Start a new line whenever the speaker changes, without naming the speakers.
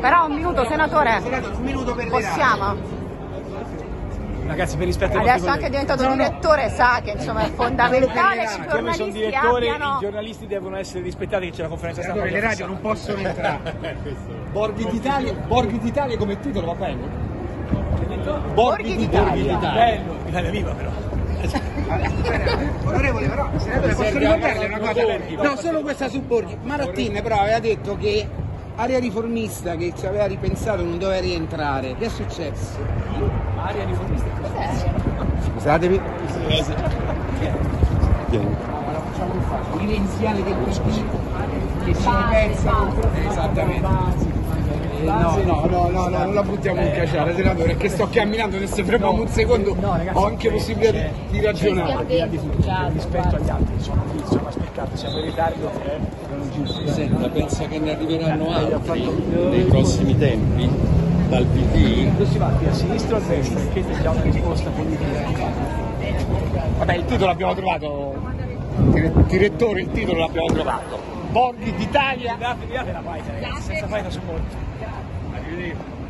Però un minuto, senatore.
Senatore, un minuto per
possiamo?
Ragazzi, per rispetto
adesso anche diventato direttore, sa che insomma è fondamentale che i
come sono
giornalisti
direttore,
abbiano...
i giornalisti devono essere rispettati, che c'è la conferenza stampa.
le radio non possono entrare.
Borghi d'Italia come titolo va bene?
Borghi d'Italia.
Bello, Italia viva però.
Onorevole, però, senatore, posso ricordarle una cosa? No, solo questa su Borghi. Marattin però aveva detto che Area Riformista, che ci aveva ripensato, non doveva rientrare. Che è successo?
Area riformista.
Scusatemi.
Evidenziale del PD che si pensa esattamente. No, non la buttiamo in caciara, senatore, perché sto camminando, se si fermiamo un secondo ho anche possibilità di ragionare.
Rispetto agli altri, sono aspettati, siamo in ritardo.
Senta, pensa che ne arriveranno altri nei prossimi tempi dal PD?
Dove si va? Qui a sinistra o a destra? Questa è già una risposta politica.
Vabbè, il titolo l'abbiamo trovato, direttore, il titolo l'abbiamo trovato. Borghi d'Italia.
Date la paita, ragazzi, senza paita su Borghi.